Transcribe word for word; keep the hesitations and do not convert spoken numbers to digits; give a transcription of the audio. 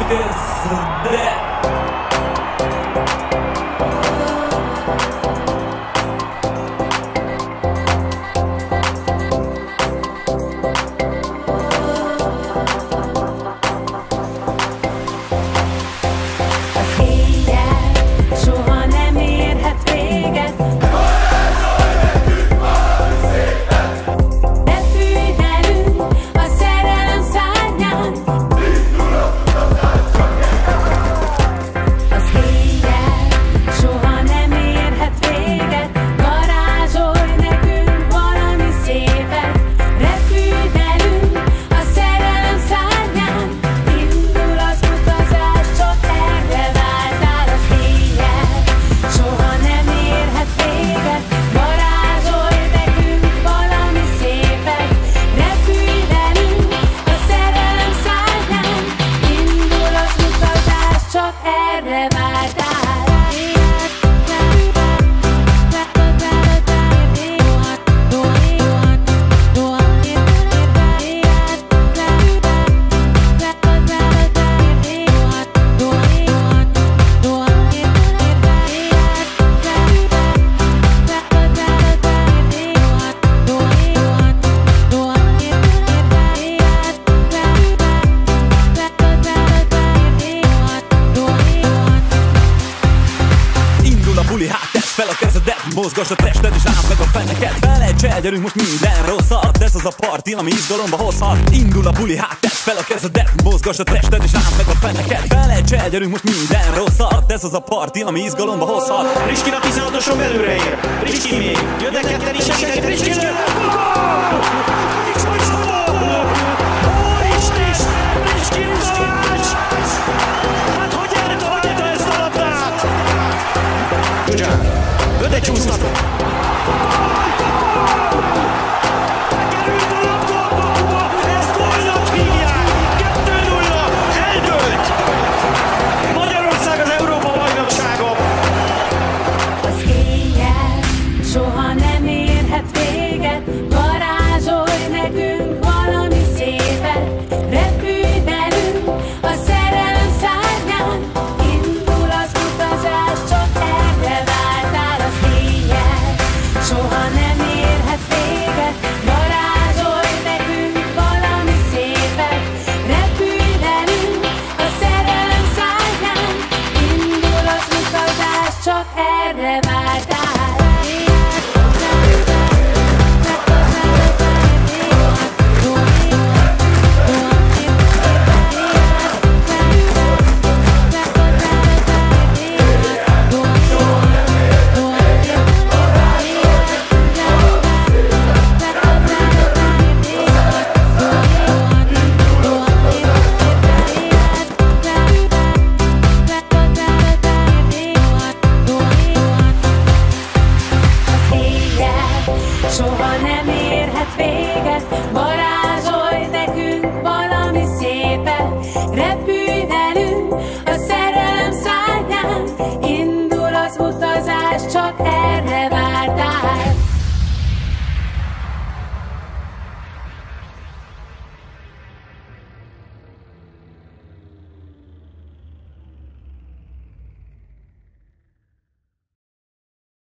this and that. Fel a kezedet, mozgasd a tested és áld meg a feneket. Felejts el, gyerünk most minden rosszat, ez az a parti, ami izgalomba hozhat. Indul a buli, hát tedd fel a kezedet, mozgasd a tested és áld meg a feneket. Felejts el, gyerünk most minden rosszat, ez az a parti, ami izgalomba hozhat. Riskin a tizenhatoson belőle ér, Riski még, jönnek ketten is segíteni, Riski lő! Riski Balázs! Hát hogy elhagyta ezt a labdát? Ugyan, Vöde csúsztatott!